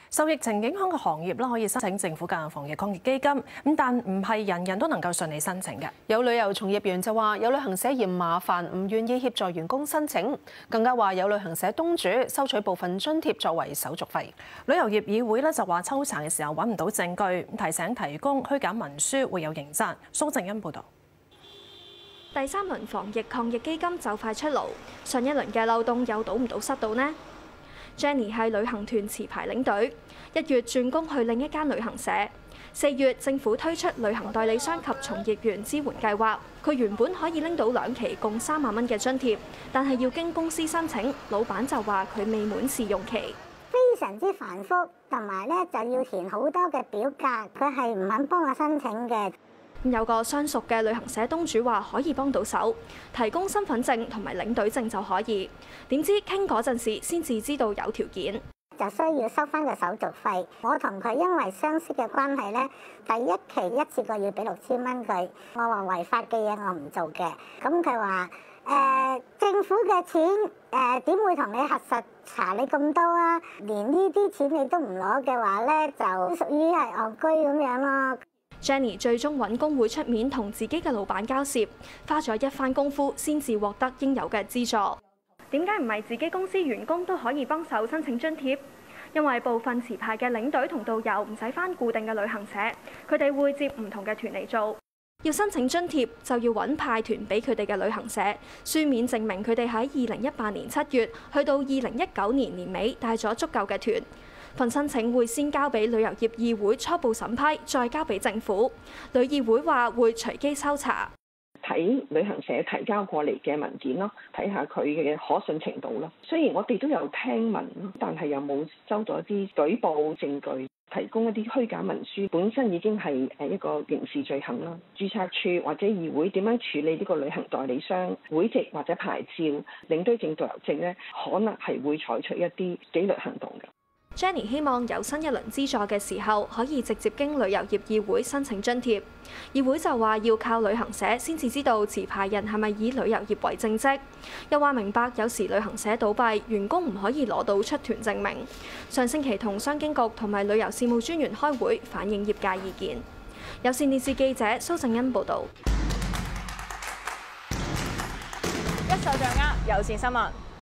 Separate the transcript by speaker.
Speaker 1: 受疫情影響嘅行業可以申請政府嘅防疫抗疫基金，咁但唔係人人都能夠順利申請嘅。
Speaker 2: 有旅遊從業員就話，有旅行社嫌麻煩，唔願意協助員工申請，更加話有旅行社東主收取部分津貼作為手續費。
Speaker 1: 旅遊業議會就話抽查嘅時候揾唔到證據，提醒提供虛假文書會有刑責。蘇靜欣報導。
Speaker 3: 第三輪防疫抗疫基金就快出爐，上一輪嘅漏洞又堵唔堵塞到呢？ Jenny 係旅行團持牌領隊，1月轉工去另一間旅行社。4月政府推出旅行代理商及從業員支援計劃，佢原本可以拎到2期共3萬蚊嘅津貼，但係要經公司申請，老闆就話佢未滿試用期，
Speaker 4: 非常之繁複，同埋咧就要填好多嘅表格，佢係唔肯幫我申請嘅。
Speaker 3: 有個相熟嘅旅行社東主話可以幫到手，提供身份證同埋領隊證就可以。點知傾嗰陣時先至知道有條件，
Speaker 4: 就需要收翻個手續費。我同佢因為相識嘅關係咧，第1期一次過要俾6000蚊佢。我話違法嘅嘢我唔做嘅，咁佢話政府嘅錢點會同你核實查你咁多啊？連呢啲錢你都唔攞嘅話咧，就屬於係戇居咁樣咯。
Speaker 3: Jenny 最終揾工會出面同自己嘅老闆交涉，花咗一番功夫先至獲得應有嘅資助。點解唔係自己公司員工都可以幫手申請津貼？因為部分持牌嘅領隊同導遊唔使返固定嘅旅行社，佢哋會接唔同嘅團嚟做。要申請津貼就要揾派團俾佢哋嘅旅行社，書面證明佢哋喺2018年7月去到2019年年尾帶咗足夠嘅團。 份申請會先交俾旅遊業議會初步審批，再交俾政府。旅議會話會隨機抽查，
Speaker 5: 睇旅行社提交過嚟嘅文件咯，睇下佢嘅可信程度咯。雖然我哋都有聽聞，但係又冇收到一啲舉報證據，提供一啲虛假文書，本身已經係一個刑事罪行啦。註冊處或者議會點樣處理呢個旅行代理商會籍或者牌照、領隊證、導遊證呢？可能係會採取一啲紀律行動嘅。
Speaker 3: Jenny 希望有新一輪資助嘅時候，可以直接經旅遊業議會申請津貼。議會就話要靠旅行社先至知道持牌人係咪以旅遊業為正職，又話明白有時旅行社倒閉，員工唔可以攞到出團證明。上星期同商經局同埋旅遊事務專員開會，反映業界意見。有線電視記者蘇靜欣報導。
Speaker 6: 一手掌握有線新聞。